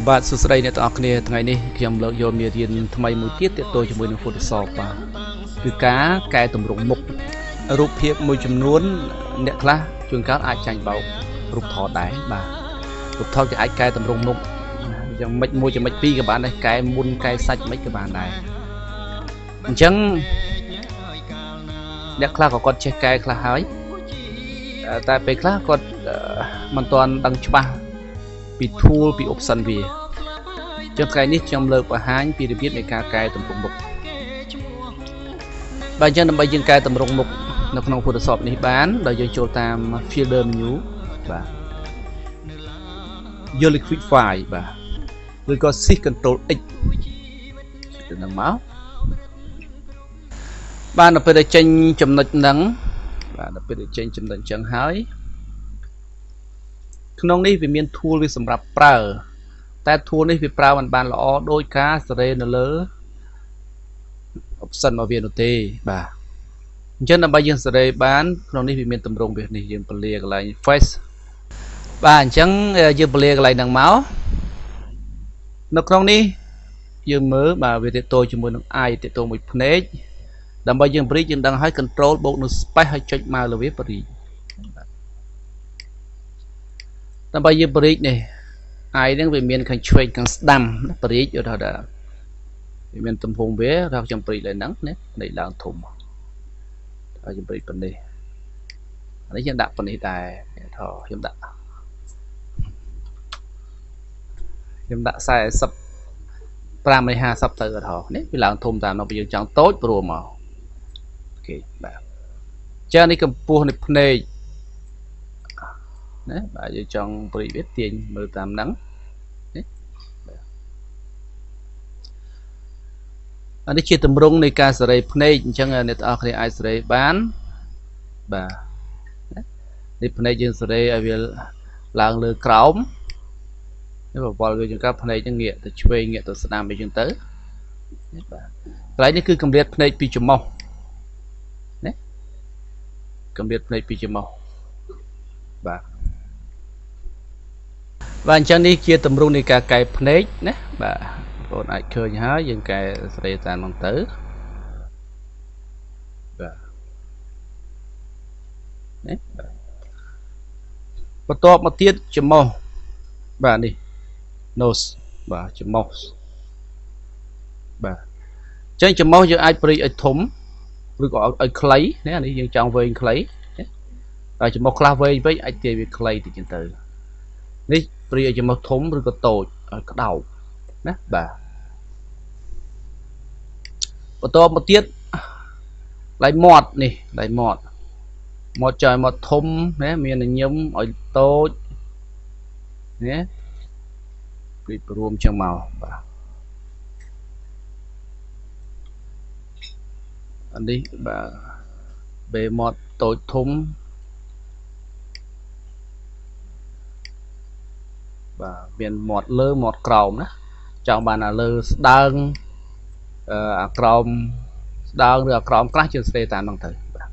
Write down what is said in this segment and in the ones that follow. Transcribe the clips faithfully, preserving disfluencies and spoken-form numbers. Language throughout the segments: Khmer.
បាទសួស្តីអ្នកទាំងអស់គ្នាថ្ងៃនេះខ្ញុំលើកយកមេរៀនថ្មីមួយទៀតទាក់ទងជាមួយនឹង Photoshop បាទគឺការកែតម្រង់មុខរូបភាពមួយចំនួនអ្នកខ្លះជួនកាលអាចចាញ់បោករូបថតដែរបាទរូបថតគេអាចកែតម្រង់មុខយ៉ាងម៉េចមួយយ៉ាងម៉េចពីរក៏បានដែរកែមុនកែសាច់មិនក៏បានដែរអញ្ចឹងអ្នកខ្លះក៏គាត់ចេះកែខ្លះហើយតែពេលខ្លះគាត់មិនទាន់ដឹងច្បាស់ពី tool ពី option វាចឹងថ្ងៃនេះខ្ញុំលើកបង្ហាញពីរបៀបនៃការកែតម្រង់មុខបាទអញ្ចឹងដើម្បីយើងកែតម្រង់មុខនៅក្នុង Photoshop នេះបានដោយយើងចូលតាម Filter menu បាទយក liquid file បាទឬក៏ Shift Control X ទៅនឹងមកបាទដល់ពេលដែលចេញចំណុចហ្នឹងបាទដល់ពេលដែលចេញចំណុចអញ្ចឹងហើយក្នុងនេះវាមាន tool វាសម្រាប់ប្រើតែ tool នេះវាប្រើមិនបានល្អដោយការសេរីនៅលើ option របស់វានោះទេបាទអញ្ចឹងដើម្បីយើងសេរីបានក្នុងនេះវាមានទម្រង់វានេះយើងពលាកន្លែង face បាទអញ្ចឹងយើងពលាកន្លែងហ្នឹងមកនៅក្នុងនេះយើងមើលបាទវាទាក់ទងជាមួយនឹង eye ទាក់ទងមួយភ្នែកដើម្បីយើង break យើងដឹងហើយ control បូកនឹង space ហើយចុចមកលើវា break ដើម្បីយើង break នេះ eye ហ្នឹងវាមានខាងឆ្វេងខាងស្ដាំ break យល់ថាវាមានទំហំវាថាខ្ញុំ break ឡើងហ្នឹងណានេះឡើងធំហើយខ្ញុំ break ប៉ុណ្នេះអានេះខ្ញុំដាក់ប៉ុណ្នេះដែរថតខ្ញុំដាក់ខ្ញុំដាក់ខ្សែសិបប្រាំនៃห้าសិបទៅថតនេះវាឡើងធំតាមនោះយើងចង់តូចព្រោះមកអូខេបាទចានេះកម្ពស់នៃភ្នែកណាបាទយើងចង់ព្រីវាទាញមើលតាមហ្នឹងនេះអានេះជាទម្រង់នៃការសេរីភ្នែកអញ្ចឹងអ្នកទាំងអស់គ្នាអាចសេរីបានបាទនេះភ្នែកយើងសេរីឲ្យវាឡើងលើក្រោមនេះបបល់វាជាងការភ្នែកហ្នឹងងាកទៅឆ្វេងងាកទៅស្ដាំអីចឹងទៅនេះបាទកន្លែងនេះគឺកម្រិតភ្នែកពីច្រមុះណាកម្រិតភ្នែកពីច្រមុះបាទបាទអញ្ចឹងនេះជាទម្រង់នៃការកែភ្នែកណាបាទបងប្អូនអាចឃើញហើយយើងកែសេរីតាមហ្នឹងទៅបាទនេះបន្ទាប់មកទៀតច្រមុះបាទនេះ nose បាទច្រមុះបាទអញ្ចឹងច្រមុះយើងអាចព្រីឲ្យធំឬក៏ឲ្យខ្លីណានេះយើងចង់វែងខ្លីតែច្រមុះខ្លះវែងពេកអាចទាញវាខ្លីតិចចឹងទៅនេះព្រីឲ្យច្រមុះធំឬក៏តូចឲ្យក្តោបណាបាទបន្តមកទៀតដៃមាត់នេះដៃមាត់មាត់ចឲ្យមាត់ធំណាមានញញឹមឲ្យតូចណាព្រីរួមចឹងមកបាទអានេះបាទបេមាត់តូចធំបាទមានមាត់លើមាត់ក្រោមណាចង់បានអាលើស្ដើងអាក្រោមស្ដើងឬអាក្រោមខ្លះជាស្ទេតាមហ្នឹងទៅបាទ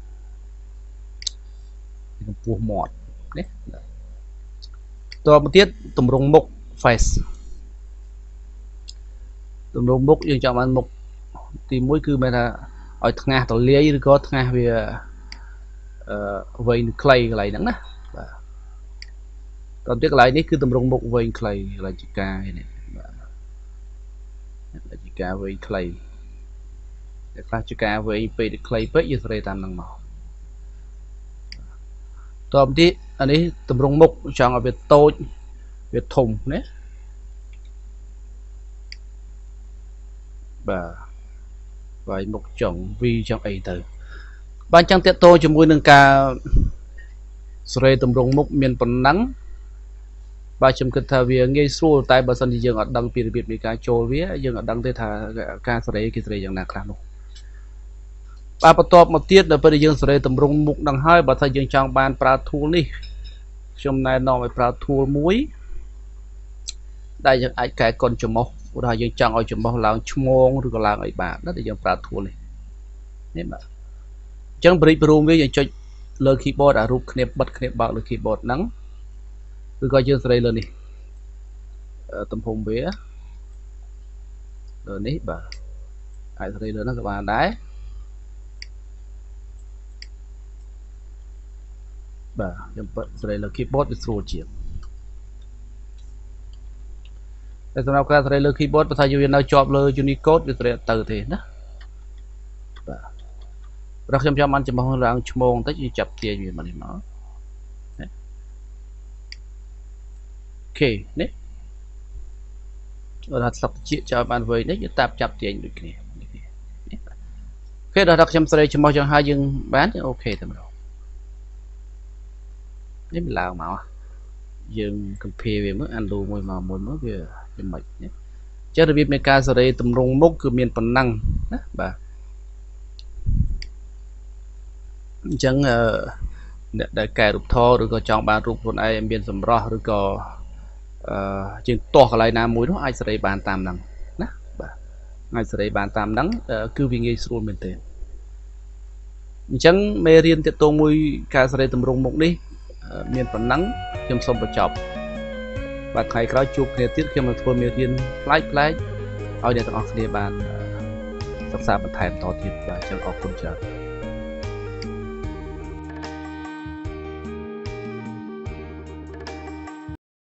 កម្ពស់មាត់នេះតទៅទៀតតម្រង់មុខ face តម្រង់មុខយើងចង់បានមុខទីមួយគឺមានថាឲ្យថ្ងាសទលាយឬក៏ថ្ងាសវាអឺវែងខ្លីកន្លែងហ្នឹងណាបាទតទៅទៀតកន្លែងនេះគឺតម្រង់មុខវែងខ្លីកន្លែងជាការនេះបាទជាការវែងខ្លីតែខ្លះជាការវែងពេកទៅខ្លីពេកយើងសេរីតាមហ្នឹងមកតទៅទៀតអានេះតម្រង់មុខចង់ឲ្យវាតូចវាធំណាបាទវាយមុខចង់វីចង់អីទៅបាទអញ្ចឹងតេតតជាមួយនឹងការសេរីតម្រង់មុខមានប៉ុណ្ណឹងបាទខ្ញុំគិតថាវាងាយស្រួលតែបើសិនជាយើងអត់ដឹងពីរបៀបនៃការចូលវាយើងអត់ដឹងទេថាការសេរីគេសេរីយ៉ាងណាខ្លះនោះបាទបន្ទាប់មកទៀតដល់ពេលយើងសេរីតម្រង់មុខនឹងហើយបើថាយើងចង់បានប្រើ tool នេះខ្ញុំណែនាំឲ្យប្រើ tool មួយដែលយើងអាចកែកុនច្រមុះឧទាហរណ៍យើងចង់ឲ្យច្រមុះឡើងឈ្មោងឬក៏ឡើងអីបានណាដែលយើងប្រើ tool នេះនេះបាទអញ្ចឹង break room វាយើងចុចលើ keyboard អារូបគ្នាបិទគ្នាបើកលើ keyboard ហ្នឹងឬក៏យើងសេរីលើនេះ tầm hùng vía rồi ní bà ai thấy được nó các bạn đấy bà nhưng bật đây là keyboard với số chiếcแต่สำหรับการใช้เลือกคีย์บอร์ดภาษายูเอ็นเอาจอบเลยยูนิโคดวิตเตอร์ตื่นเต้นนะเราเชื่อมจำมันจะมาห้องร่างชั่วโมงแต่จะจับเทียอยู่มันนี่มั้งโอเคเนี่ยเราสับจีจะมันไว้เนี่ยจะตับจับเทียอยู่นี่โอเคเราเชื่อมใส่ชั่วโมงจังหายังบ้านโอเคแต่ไม่รู้นี่เป็นลาวมายังคอมเพลย์เมื่ออันดูมวยมาหมดเมื่อเวลาเป็นแบบนี้จะระเบียบในการใส่ตำรงมุกคือเมียนปนังนะบ่าจังได้แก่รูปทอหรือก็จองบานรูปคนไอเมียนสมรอหรือก็จึงตัวอะไรน้ำมวยนู้ไอใส่บานตามนังนะบ่าไอใส่บานตามนังคือวิ่งไอสูนเป็นเต็มจังเมเรียนจะตัวมวยการใส่ตำรงมุกนี้เมียนปนังยังสมประจบvà thầy có chụp này tiếp khi mà thôi miền thiên like like ở đây tao học đề bàn sắp sắp thầy tỏ thiệt và chẳng học con chờ